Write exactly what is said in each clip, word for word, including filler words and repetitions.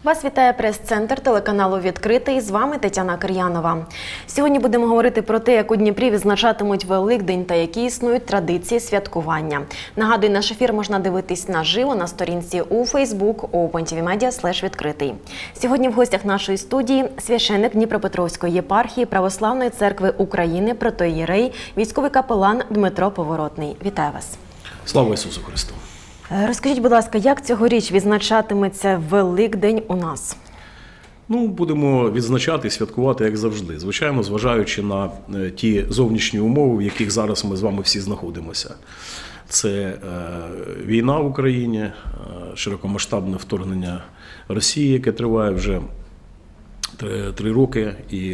Вас вітає прес-центр телеканалу «Відкритий». З вами Тетяна Кир'янова. Сьогодні будемо говорити про те, як у Дніпрі відзначатимуть Великдень та які існують традиції святкування. Нагадую, наш ефір можна дивитись наживо на сторінці у Facebook OpenTVMedia слеш відкритий. Сьогодні в гостях нашої студії священник Дніпропетровської єпархії Православної церкви України, протоієрей, військовий капелан Дмитро Поворотний. Вітаю вас. Слава Ісусу Христу! Розкажіть, будь ласка, як цьогоріч відзначатиметься Великдень у нас? Ну, будемо відзначати і святкувати, як завжди. Звичайно, зважаючи на ті зовнішні умови, в яких зараз ми з вами всі знаходимося. Це е, війна в Україні, е, широкомасштабне вторгнення Росії, яке триває вже три, три роки і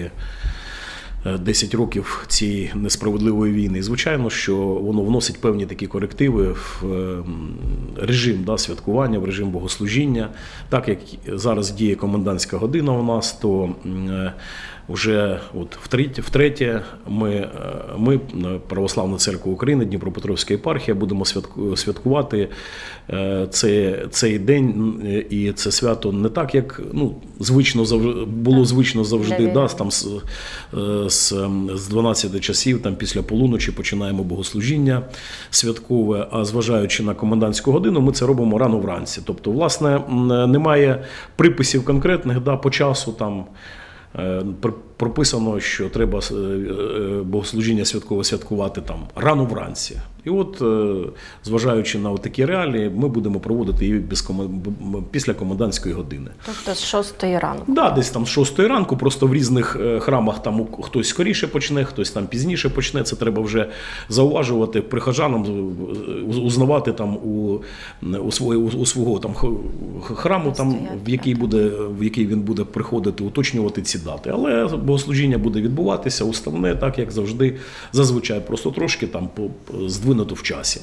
десять років цієї несправедливої війни. І, звичайно, що воно вносить певні такі корективи в режим да, святкування, в режим богослужіння. Так як зараз діє комендантська година у нас, то вже от втретє, втретє ми, ми, Православна церква України, Дніпропетровська єпархія, будемо святкувати цей, цей день і це свято не так, як ну, звично, було звично завжди, да, там, з, з, з дванадцяти часів, там, після полуночі починаємо богослужіння святкове, а зважаючи на комендантську годину, ми це робимо рано вранці. Тобто, власне, немає приписів конкретних да, по часу, там, прописано, що треба богослужіння святкове святкувати там рано вранці. І от, зважаючи на такі реалії, ми будемо проводити її після комендантської години. Тобто з шостої ранку? Так, да, десь там з шостої ранку, просто в різних храмах там хтось скоріше почне, хтось там пізніше почне. Це треба вже зауважувати прихожанам, узнавати там у, у, свого, у свого там храму, там, в, який буде, в який він буде приходити, уточнювати ці дати. Але богослужіння буде відбуватися уставне, так як завжди, зазвичай, просто трошки там здвинуто в часі.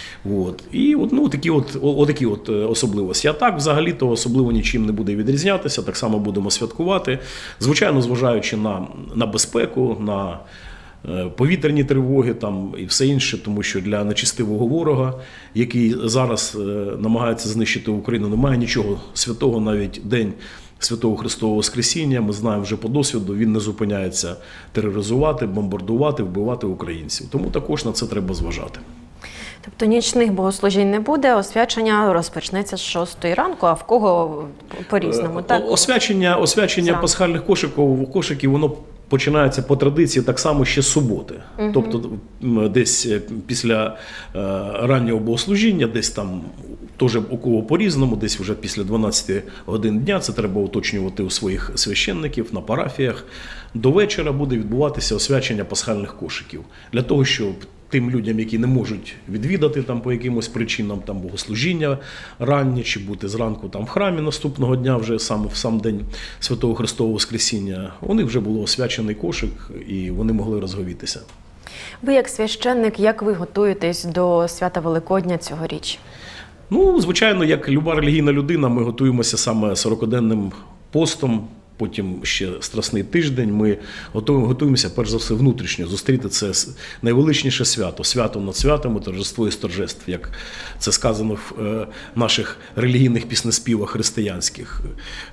От. І от, ну, такі от, отакі от особливості. А так, взагалі-то, особливо нічим не буде відрізнятися, так само будемо святкувати. Звичайно, зважаючи на, на безпеку, на повітряні тривоги там, і все інше, тому що для нечистивого ворога, який зараз намагається знищити Україну, немає нічого святого, навіть день Святого Христового Воскресіння, ми знаємо вже по досвіду, він не зупиняється тероризувати, бомбардувати, вбивати українців. Тому також на це треба зважати. Тобто нічних богослужінь не буде, освячення розпочнеться з шостої ранку, а в кого по-різному, так? Освячення, освячення пасхальних кошиків, кошиків, воно починається по традиції так само ще з суботи. Угу. Тобто десь після раннього богослужіння, десь там теж у кого по-різному, десь вже після дванадцяти годин дня, це треба уточнювати у своїх священників на парафіях. До вечора буде відбуватися освячення пасхальних кошиків. Для того, щоб тим людям, які не можуть відвідати там по якимось причинам там богослужіння раннє, чи бути зранку там в храмі наступного дня, вже сам в сам день Святого Христового Воскресіння, у них вже було освячений кошик і вони могли розговітися. Ви як священник, як ви готуєтесь до свята Великодня цьогоріч? Ну, звичайно, як люба релігійна людина, ми готуємося саме сорокаденним постом, потім ще страсний тиждень. Ми готуємося, перш за все, внутрішньо зустріти це найвеличніше свято, свято над святами, торжество із торжеств, як це сказано в наших релігійних піснеспівах християнських.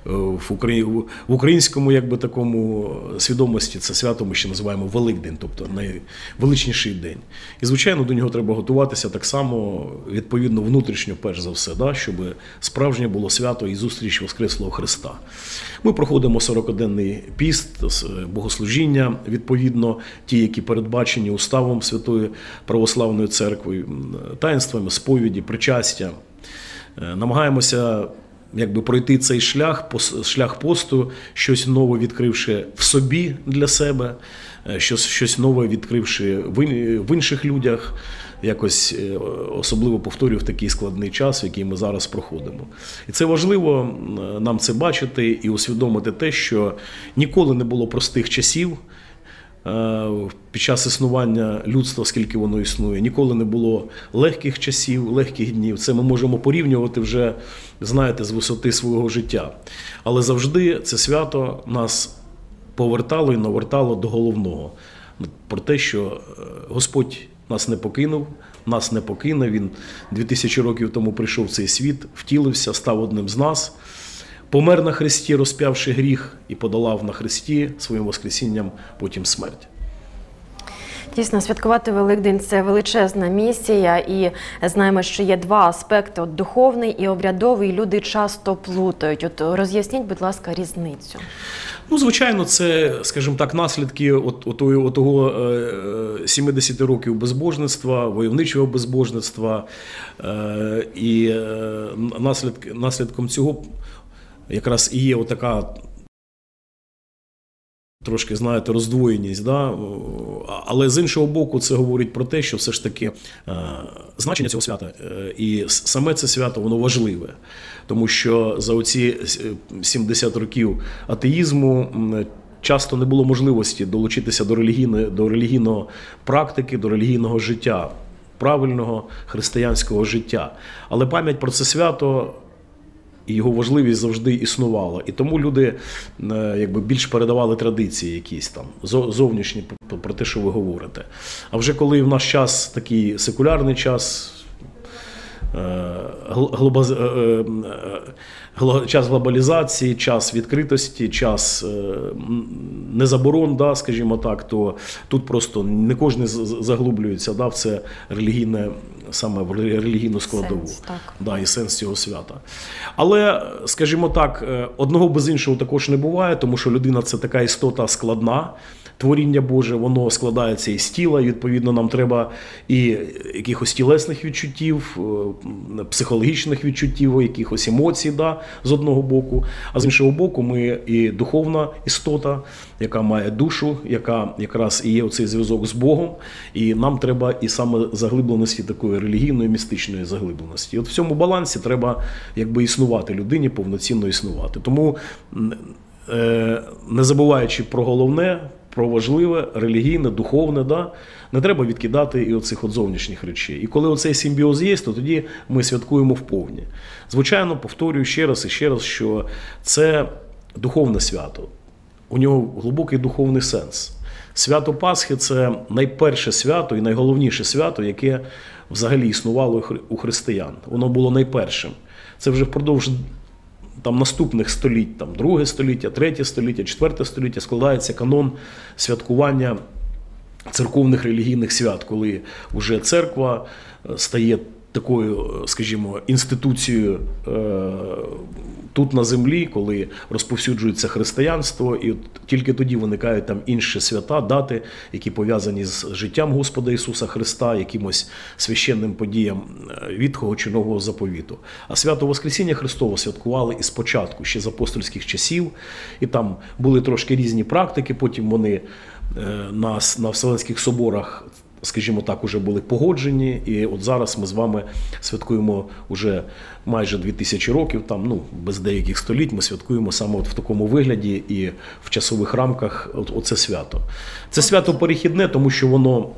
В українському, якби, такому свідомості це свято ми ще називаємо Великдень, тобто найвеличніший день. І, звичайно, до нього треба готуватися так само, відповідно, внутрішньо, перш за все, да, щоб справжнє було свято і зустріч Воскреслого Христа. Ми проходимо сорокаденний піст, богослужіння, відповідно, ті, які передбачені уставом Святої Православної церкви, таїнствами, сповіді, причастя. Намагаємося якби пройти цей шлях, шлях посту, щось нове відкривши в собі для себе, щось, щось нове відкривши в інших людях, якось особливо, повторюю, в такий складний час, в який ми зараз проходимо. І це важливо нам це бачити і усвідомити те, що ніколи не було простих часів під час існування людства, скільки воно існує. Ніколи не було легких часів, легких днів. Це ми можемо порівнювати вже, знаєте, з висоти свого життя. Але завжди це свято нас повертало і навертало до головного. Про те, що Господь нас не покинув, нас не покине. Він дві тисячі років тому прийшов в цей світ, втілився, став одним з нас. помер на хресті, розп'явши гріх, і подолав на хресті своїм воскресінням потім смерть. Дійсно, святкувати Великдень – це величезна місія, і знаємо, що є два аспекти – от духовний і обрядовий. Люди часто плутають. От роз'ясніть, будь ласка, різницю. Ну, звичайно, це, скажімо так, наслідки от, от, от того сімдесят років безбожництва, войовничого безбожництва, е, і е, наслідк, наслідком цього якраз і є отака трошки, знаєте, роздвоєність, да? Але з іншого боку це говорить про те, що все ж таки е, значення цього свята е, і саме це свято, воно важливе. Тому що за оці сімдесят років атеїзму часто не було можливості долучитися до релігійної, до релігійної практики, до релігійного життя, правильного християнського життя. Але пам'ять про це свято і його важливість завжди існувала. І тому люди якби більш передавали традиції якісь там, зовнішні, про те, що ви говорите. А вже коли в наш час, такий секулярний час, час глобалізації, час відкритості, час незаборон, да, скажімо так, то тут просто не кожен заглублюється, да, в це релігійне, саме в релігійну складову. Сенс, так. Да, і сенс цього свята. Але, скажімо так, одного без іншого також не буває, тому що людина – це така істота складна. Творіння Боже, воно складається із тіла, і, відповідно, нам треба і якихось тілесних відчуттів, психологічних відчуттів, якихось емоцій, да, з одного боку, а з іншого боку ми і духовна істота, яка має душу, яка якраз і є оцей зв'язок з Богом, і нам треба і саме заглибленості такої релігійної, містичної заглибленості. І от в цьому балансі треба якби існувати людині, повноцінно існувати. Тому, не забуваючи про головне, про важливе, релігійне, духовне, да, не треба відкидати і оцих от зовнішніх речей. І коли оцей симбіоз є, то тоді ми святкуємо вповні. Звичайно, повторюю ще раз і ще раз, що це духовне свято. У нього глибокий духовний сенс. Свято Пасхи – це найперше свято і найголовніше свято, яке взагалі існувало у християн. Воно було найпершим. Це вже впродовж там наступних століть, там друге століття, третє століття, четверте століття складається канон святкування церковних релігійних свят, коли вже церква стає такою, скажімо, інституцією тут на землі, коли розповсюджується християнство, і от тільки тоді виникають там інші свята, дати, які пов'язані з життям Господа Ісуса Христа, якимось священним подіям Ветхого чи Нового заповіту. А свято Воскресіння Христового святкували і спочатку, ще з апостольських часів, і там були трошки різні практики, потім вони на, на Вселенських соборах, скажімо так, уже були погоджені, і от зараз ми з вами святкуємо уже майже дві тисячі років, там, ну, без деяких століть ми святкуємо саме от в такому вигляді і в часових рамках от, оце свято. Це свято перехідне, тому що воно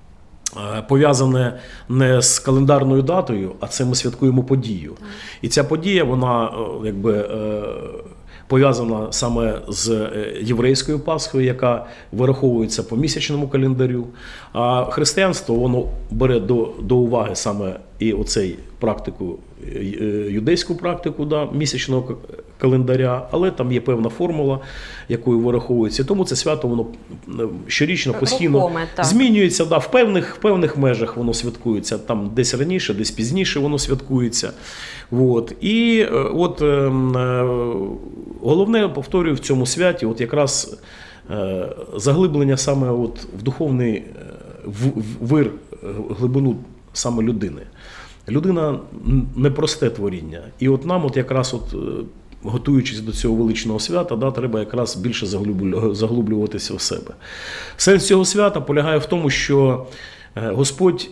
пов'язане не з календарною датою, а це ми святкуємо подію. І ця подія, вона якби пов'язана саме з єврейською Пасхою, яка вираховується по місячному календарю. А християнство, воно бере до, до уваги саме і оцей практику, юдейську практику, да, місячного календаря, але там є певна формула, якою вираховується. Тому це свято, воно щорічно, постійно Рухоме, змінюється, да, в певних, в певних межах воно святкується. Там десь раніше, десь пізніше воно святкується. От. І от е, головне, повторюю, в цьому святі от якраз е, заглиблення саме от в духовний в, в, вир, глибину саме людини. Людина – непросте творіння. І от нам от якраз от, готуючись до цього величного свята, да, треба якраз більше заглублюватися в себе. Сенс цього свята полягає в тому, що Господь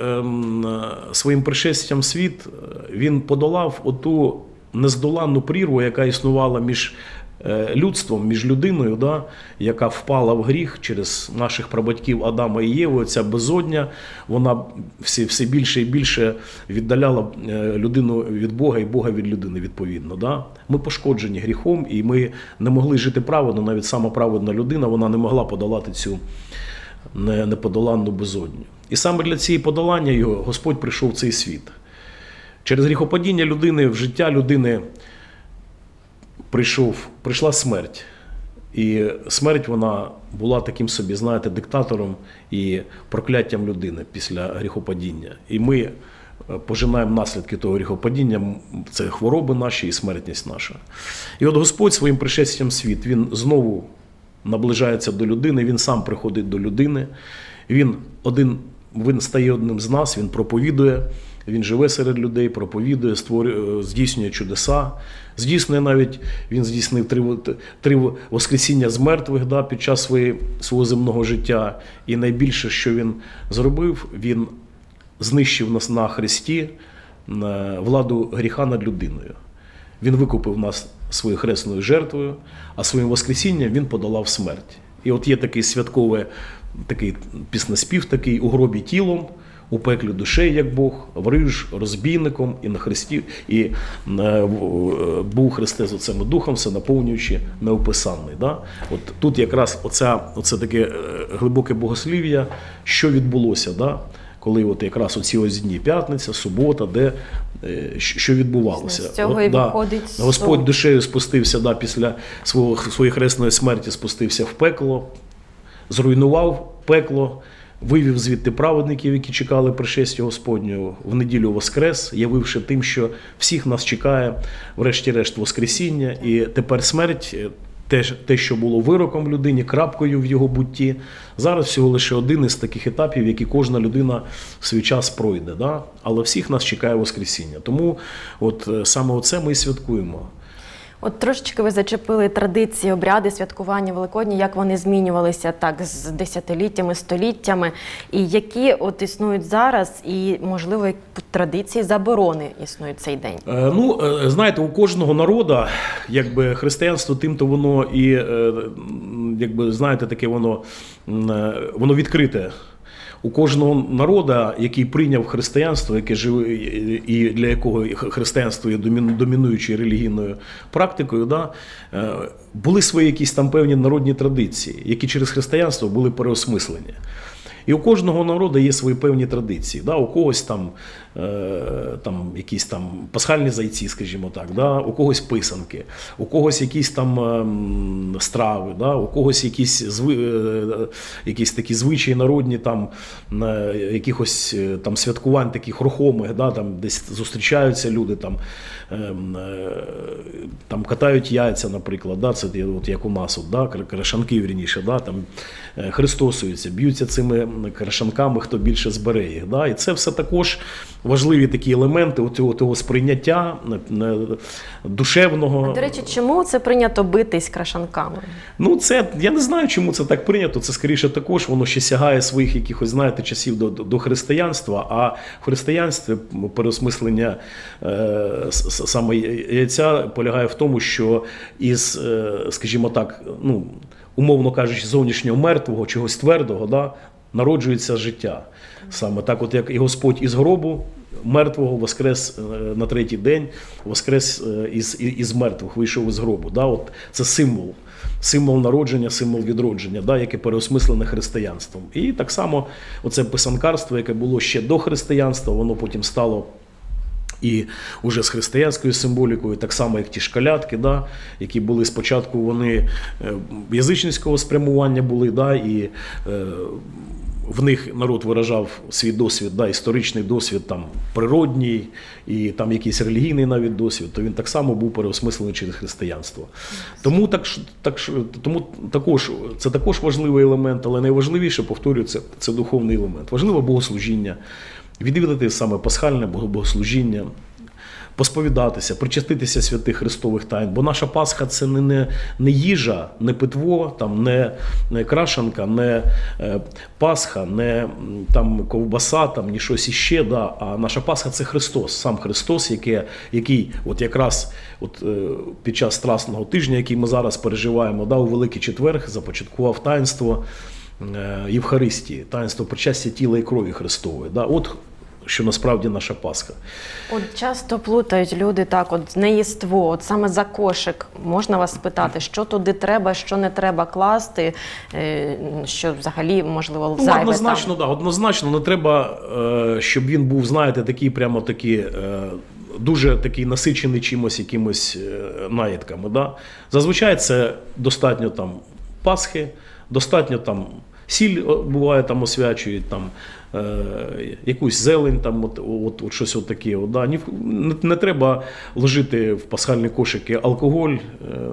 своїм пришестям в світ, він подолав оту нездоланну прірву, яка існувала між людством, між людиною, да, яка впала в гріх через наших прабатьків Адама і Єву. Ця безодня, вона все, все більше і більше віддаляла людину від Бога і Бога від людини, відповідно. Да. Ми пошкоджені гріхом, і ми не могли жити праведно, навіть сама праведна людина, вона не могла подолати цю неподоланну безодню. І саме для цієї подолання його Господь прийшов в цей світ. Через гріхопадіння людини в життя людини прийшов, прийшла смерть. І смерть вона була таким собі, знаєте, диктатором і прокляттям людини після гріхопадіння. І ми пожинаємо наслідки того гріхопадіння, це хвороби наші і смертність наша. І от Господь своїм пришестям в світ, Він знову наближається до людини, Він сам приходить до людини, Він, один, він стає одним з нас, Він проповідує, Він живе серед людей, проповідує, створює, здійснює чудеса. Здійснює навіть, він здійснив три, три воскресіння з мертвих, да, під час своєї, свого земного життя. І найбільше, що він зробив, він знищив нас на Христі владу гріха над людиною. Він викупив нас своєю хресною жертвою, а своїм воскресінням він подолав смерть. І от є такий святковий такий піснеспів, такий «У гробі тілом, у пеклі душею, як Бог, вриж розбійником, і на Христі, і е, був Христе з Отцем і Духом, все наповнюючи неописанний». Да? От тут якраз оця, оце таке глибоке богослів'я, що відбулося, да? Коли от якраз оці ось дні, п'ятниця, субота, де що відбувалося. З цього от, і да, виходить Господь душею спустився, да, після свого, своєї хресної смерті спустився в пекло, зруйнував пекло, вивів звідти праведників, які чекали пришестя Господнього, в неділю воскрес, явивши тим, що всіх нас чекає, врешті-решт, воскресіння, і тепер смерть, те, те, що було вироком людині, крапкою в його бутті, зараз всього лише один із таких етапів, які кожна людина в свій час пройде. Да? Але всіх нас чекає воскресіння. Тому от саме оце ми і святкуємо. От трошечки ви зачепили традиції, обряди святкування Великодня, як вони змінювалися так з десятиліттями, століттями, і які от існують зараз, і, можливо, традиції заборони існують цей день? Е, ну, е, знаєте, у кожного народу, якби християнство тим-то воно і, е, якби, знаєте, таке воно, е, воно відкрите. У кожного народу, який прийняв християнство, яке живе, і для якого християнство є домінуючою релігійною практикою, да, були свої якісь там певні народні традиції, які через християнство були переосмислені. І у кожного народу є свої певні традиції. Да? У когось там, е, там якісь там пасхальні зайці, скажімо так, да? У когось писанки, у когось якісь там е, страви, да? У когось якісь, зви, е, якісь такі звичаї народні, там, е, якихось там святкувань таких рухомих, да? Там десь зустрічаються люди, там, е, е, там катають яйця, наприклад, да? Це от як у нас, от, да? Крашанки, вірніше, да? Там, е, хрестосуються, б'ються цими крашанками, хто більше збере їх. Да? І це все також важливі такі елементи того, того сприйняття душевного. До речі, чому це прийнято битись крашанками? Ну, це, я не знаю, чому це так прийнято. Це, скоріше, також воно ще сягає своїх якихось, знаєте, часів до, до християнства, а в християнстві переосмислення е, саме яйця полягає в тому, що із, е, скажімо так, ну, умовно кажучи, зовнішнього мертвого, чогось твердого, да, народжується життя. Саме так, от як і Господь із гробу мертвого воскрес на третій день, воскрес із, із мертвих, вийшов із гробу. Да, от це символ. Символ народження, символ відродження, да, яке переосмислене християнством. І так само оце писанкарство, яке було ще до християнства, воно потім стало і вже з християнською символікою, так само, як ті шкалятки, да, які були спочатку, вони язичницького спрямування були, да, і е, в них народ виражав свій досвід, да, історичний досвід, там, природній, і там якийсь релігійний навіть досвід, то він так само був переосмислений через християнство. Тому, так, так, тому також, це також важливий елемент, але найважливіше, повторюю, це, це духовний елемент. Важливе богослужіння, відвідати саме пасхальне богослужіння, посповідатися, причаститися святих Христових тайн. Бо наша Пасха – це не, не, не їжа, не питво, там, не, не крашанка, не е, Пасха, не там, ковбаса, там, ні щось іще. Да. А наша Пасха – це Христос, сам Христос, який, який от якраз от, е, під час Страсного тижня, який ми зараз переживаємо, да, у Великий Четверг, започаткував таїнство Євхаристії, таїнство причастя тіла і крові Христової. Да? От що насправді наша Пасха. От часто плутають люди так, от неїство, от саме за кошик. Можна вас спитати, що туди треба, що не треба класти, що взагалі, можливо, зайве? Ну, однозначно, да, однозначно не треба, щоб він був, знаєте, такий прямо такий дуже такий насичений чимось, якимось наїдками. Да? Зазвичай це достатньо там Пасхи, достатньо там сіль буває там освячують, там, е, якусь зелень, там, от, от, от щось от таке. От, да. Ні, не, не треба ложити в пасхальні кошики алкоголь, е,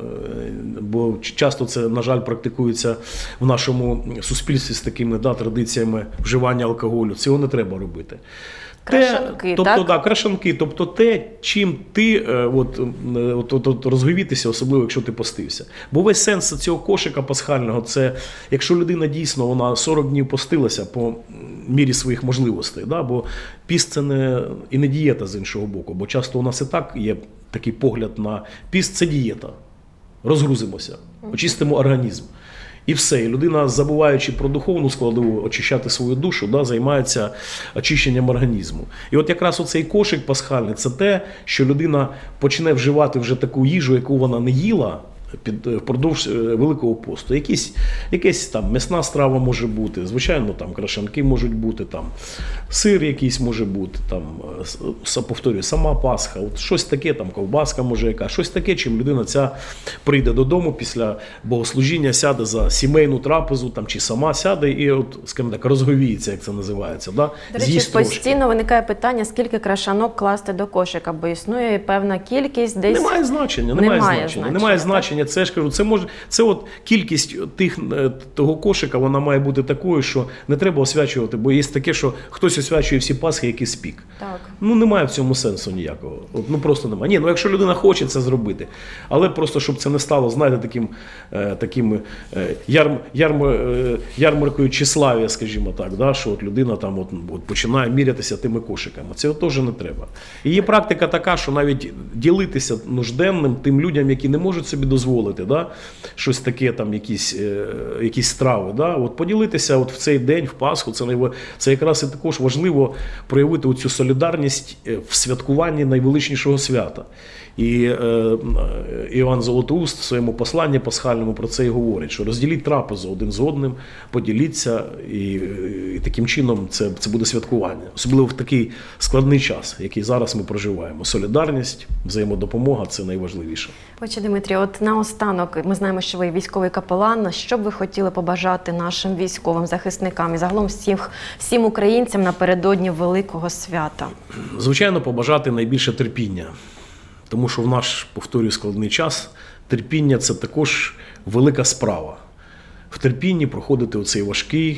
бо часто це, на жаль, практикується в нашому суспільстві з такими да, традиціями вживання алкоголю. Цього не треба робити. Крашанки, те, тобто, так? Да, крашанки, тобто те, чим ти е, от, от, от, от, розговітися, особливо, якщо ти постився. Бо весь сенс цього кошика пасхального, це, якщо людина дійсно, вона сорок днів постилася по мірі своїх можливостей, да, бо піст це не, і не дієта з іншого боку, бо часто у нас і так є такий погляд на піст, це дієта. Розгрузимося, очистимо організм. І все. І людина, забуваючи про духовну складову, очищати свою душу, да, займається очищенням організму. І от якраз оцей кошик пасхальний – це те, що людина почне вживати вже таку їжу, яку вона не їла під, впродовж Великого посту. Якісь, якась там м'ясна страва може бути, звичайно, там крашанки можуть бути, там сир якийсь може бути, там, повторюю, сама Пасха, от щось таке, там ковбаска може яка, щось таке, чим людина ця прийде додому після богослужіння, сяде за сімейну трапезу, там, чи сама сяде і, от, скажімо так, розговіється, як це називається. Да? До речі, З'їсть постійно трошки. виникає питання, скільки крашанок класти до кошика, бо існує певна кількість десь... Немає значення, немає, Немає значення. значення, Немає так? значення. Це ж кажу, це може, це от кількість тих того кошика, вона має бути такою, що не треба освячувати, бо є таке, що хтось освячує всі Пасхи, які спік. Так. Ну немає в цьому сенсу ніякого. От, ну просто немає. Ні, ну якщо людина хоче це зробити, але просто щоб це не стало, знаєте, таким е, таким е, ярм, ярм, е, ярмаркою тщеславія, скажімо так, да, що от людина там от, от починає мірятися тими кошиками. Цього теж не треба. І є практика така, що навіть ділитися нужденним тим людям, які не можуть собі дозволити, да, щось таке, там якісь, е, якісь страви, да, от поділитися от в цей день, в Пасху, це, найв... це якраз і також важливо проявити оцю солідарність в святкуванні найвеличнішого свята. І е, Іоанн Золотоуст в своєму посланні пасхальному про це і говорить, що розділіть трапезу один з одним, поділіться, і, і таким чином це, це буде святкування. Особливо в такий складний час, який зараз ми проживаємо. Солідарність, взаємодопомога – це найважливіше. Отче Дмитрій, от наостанок, ми знаємо, що ви військовий капелан. Що б ви хотіли побажати нашим військовим захисникам і загалом всім, всім українцям напередодні великого свята? Звичайно, побажати найбільше терпіння. Тому що в наш, повторюю, складний час терпіння – це також велика справа. В терпінні проходити оцей важкий,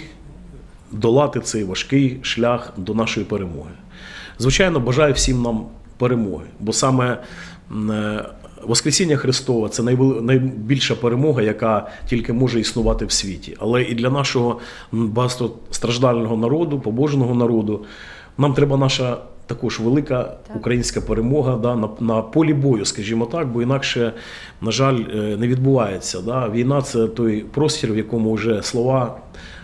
долати цей важкий шлях до нашої перемоги. Звичайно, бажаю всім нам перемоги, бо саме Воскресіння Христове – це найбільша перемога, яка тільки може існувати в світі. Але і для нашого багатостраждального народу, побожного народу, нам треба наша також велика так. українська перемога да, на, на полі бою, скажімо так, бо інакше, на жаль, не відбувається. Да. Війна – це той простір, в якому вже слова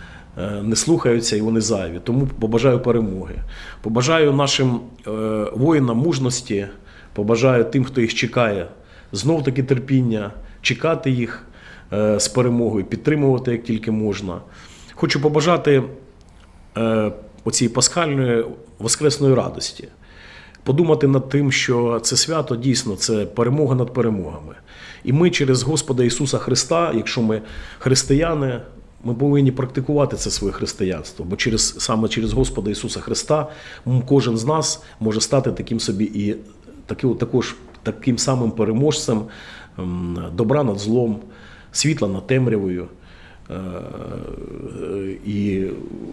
не слухаються і вони зайві. Тому побажаю перемоги. Побажаю нашим е, воїнам мужності, побажаю тим, хто їх чекає, знов-таки терпіння, чекати їх е, з перемогою, підтримувати як тільки можна. Хочу побажати е, оцій пасхальної воскресної радості. Подумати над тим, що це свято дійсно це перемога над перемогами. І ми через Господа Ісуса Христа, якщо ми християни, ми повинні практикувати це своє християнство. Бо через, саме через Господа Ісуса Христа кожен з нас може стати таким собі і також таким самим переможцем добра над злом, світла над темрявою. І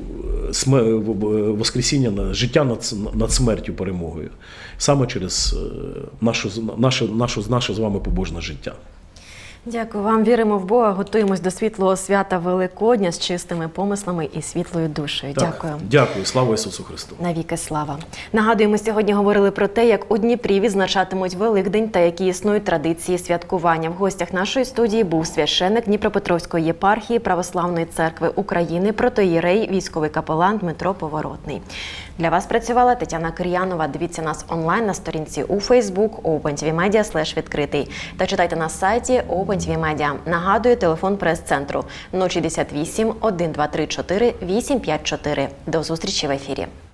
воскресіння, життя над, над смертю перемогою. Саме через нашу, наше, наше, наше з вами побожне життя. Дякую вам. Віримо в Бога, готуємось до світлого свята Великодня з чистими помислами і світлою душею. Так, дякую. Дякую. Слава Ісусу Христу. Навіки слава. Нагадуємо, сьогодні говорили про те, як у Дніпрі відзначатимуть Великдень та які існують традиції святкування. В гостях нашої студії був священик Дніпропетровської єпархії Православної церкви України, протоієрей, військовий капелан Дмитро Поворотний. Для вас працювала Тетяна Кир'янова. Дивіться нас онлайн на сторінці у Facebook OpenTVMedia слеш відкритий та читайте на сайті OpenTVMedia. Нагадую, телефон прес-центру нуль шістдесят вісім, один два три чотири, вісім п'ять чотири. До зустрічі в ефірі.